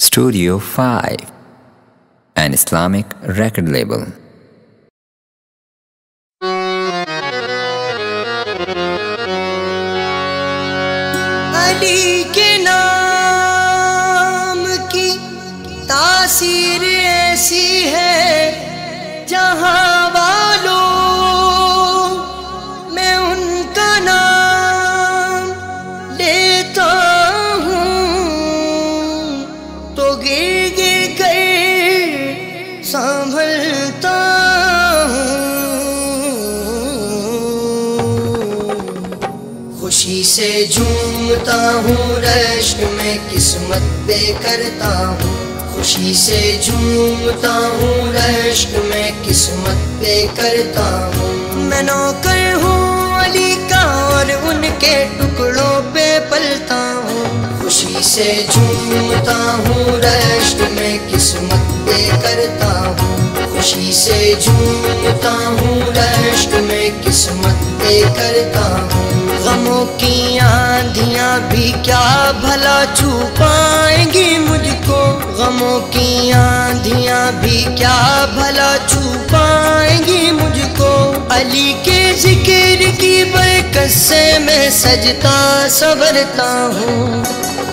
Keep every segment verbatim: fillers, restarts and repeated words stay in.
Studio five, an Islamic record label. Ali के नाम की तासीर ऐसी है, जहाँ वालों मैं उनका नाम लेता हूँ तो गिर गिर कर संभलता हूँ। खुशी से झूमता हूँ, रश्क में किस्मत पे करता हूँ। खुशी से झूमता हूँ, रश्क में किस्मत पे करता हूँ। मैं नौकर हूँ अली का और उनके टुकड़ों पे पलता हूँ। खुशी से झूमता हूँ, रश्क में किस्मत पे करता हूँ। खुशी से झूमता हूँ, रश्क में किस्मत पे करता हूँ। गमों की आंधियां भी क्या भला छू पाएंगी मुझको, गमों की आंधियां भी क्या भला छू पाएंगी मुझको। अली के जिक्र की बरकत से मैं सजता संवरता हूँ।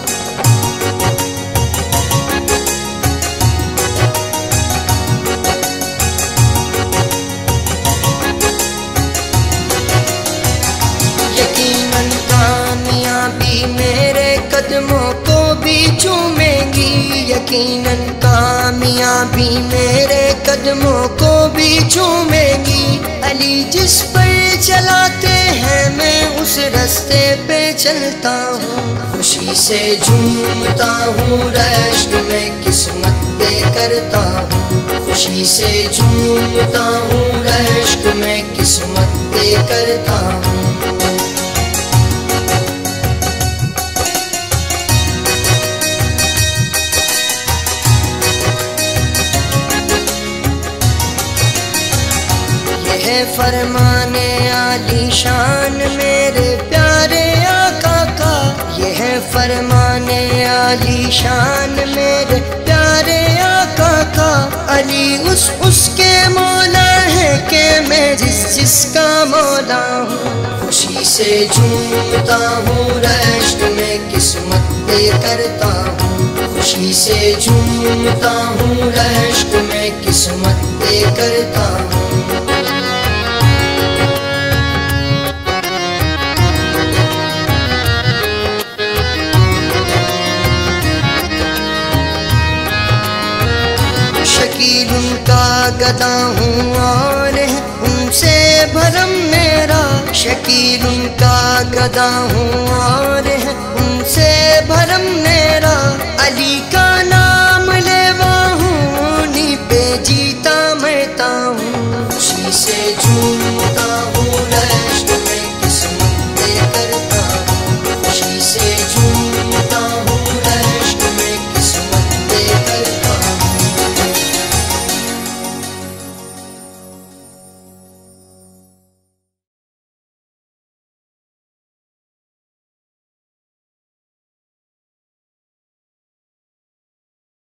यकीनन कामयाबी मेरे कदमों को भी चूमेगी, यकीनन कामयाबी मेरे कदमों को भी चूमेगी। अली जिस पर चलाते हैं मैं उस रास्ते पे चलता हूँ। खुशी से झूमता हूँ, रश्क में किस्मत पे करता हूँ। खुशी से झूमता हूँ, रश्क में किस्मत पे करता हूँ। है फरमाने आली शान मेरे प्यारे आका का, ये है फरमाने आली शान मेरे प्यारे आका का। अली उस उसके मौला है कि मैं जिस जिसका मौला हूँ। खुशी से झूमता हूँ, रश्क में किस्मत पे करता हूँ। खुशी से झूमता हूँ, रश्क में किस्मत पे करता हूँ। शकील उनका गदा हूँ और है उनसे भरम मेरा, शकील उनका गदा हूँ और